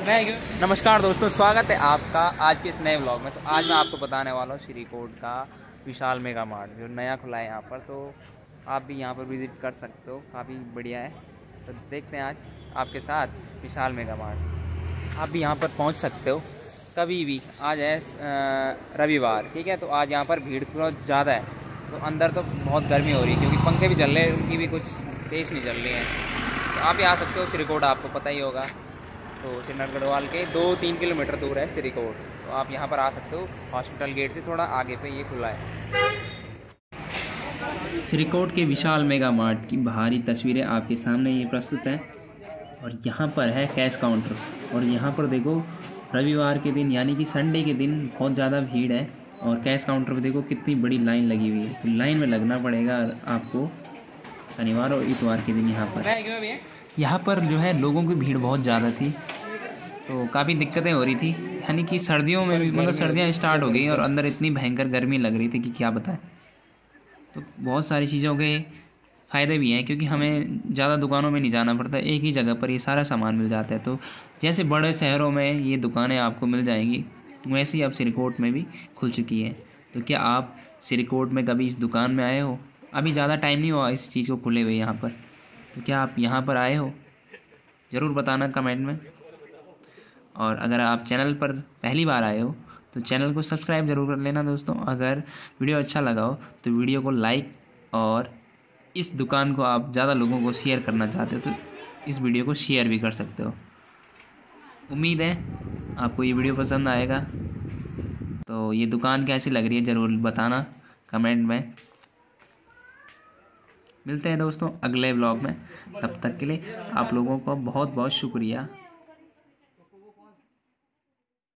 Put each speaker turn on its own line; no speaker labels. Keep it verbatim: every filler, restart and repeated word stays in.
नमस्कार दोस्तों, स्वागत है आपका आज के इस नए व्लॉग में। तो आज मैं आपको बताने वाला हूँ श्रीकोट का विशाल मेगा मार्ट जो नया खुला है यहाँ पर। तो आप भी यहाँ पर विज़िट कर सकते हो, काफ़ी बढ़िया है। तो देखते हैं आज आपके साथ विशाल मेगा मार्ट। आप भी यहाँ पर पहुँच सकते हो कभी भी। आज है रविवार, ठीक है। तो आज यहाँ पर भीड़ बहुत ज़्यादा है। तो अंदर तो बहुत गर्मी हो रही है क्योंकि पंखे भी चल रहे हैं, उनकी भी कुछ तेज़ नहीं चल रही हैं। तो आप भी आ सकते हो। श्रीकोट आपको पता ही होगा, तो श्रीनगर गढ़वाल के दो तीन किलोमीटर दूर है श्रीकोट। तो आप यहाँ पर आ सकते हो। हॉस्पिटल गेट से थोड़ा आगे पे ये खुला है। श्रीकोट के विशाल मेगा मार्ट की बाहरी तस्वीरें आपके सामने ये प्रस्तुत हैं। और यहाँ पर है कैश काउंटर। और यहाँ पर देखो, रविवार के दिन यानी कि संडे के दिन बहुत ज़्यादा भीड़ है। और कैश काउंटर पर देखो कितनी बड़ी लाइन लगी हुई है। तो लाइन में लगना पड़ेगा आपको शनिवार और इतवार के दिन। यहाँ पर यहाँ पर जो है लोगों की भीड़ बहुत ज़्यादा थी, तो काफ़ी दिक्कतें हो रही थी। यानी कि सर्दियों में भी, मतलब सर्दियाँ स्टार्ट हो गई और अंदर इतनी भयंकर गर्मी लग रही थी कि क्या बताएं। तो बहुत सारी चीज़ों के फ़ायदे भी हैं क्योंकि हमें ज़्यादा दुकानों में नहीं जाना पड़ता, एक ही जगह पर ये सारा सामान मिल जाता है। तो जैसे बड़े शहरों में ये दुकानें आपको मिल जाएंगी, वैसे ही अब श्रीकोट में भी खुल चुकी है। तो क्या आप श्रीकोट में कभी इस दुकान में आए हो? अभी ज़्यादा टाइम नहीं हुआ इस चीज़ को खुले हुए यहाँ पर। तो क्या आप यहाँ पर आए हो? ज़रूर बताना कमेंट में। और अगर आप चैनल पर पहली बार आए हो तो चैनल को सब्सक्राइब ज़रूर कर लेना दोस्तों। अगर वीडियो अच्छा लगा हो तो वीडियो को लाइक, और इस दुकान को आप ज़्यादा लोगों को शेयर करना चाहते हो तो इस वीडियो को शेयर भी कर सकते हो। उम्मीद है आपको ये वीडियो पसंद आएगा। तो ये दुकान कैसी लग रही है ज़रूर बताना कमेंट में। मिलते हैं दोस्तों अगले व्लॉग में। तब तक के लिए आप लोगों को बहुत बहुत शुक्रिया।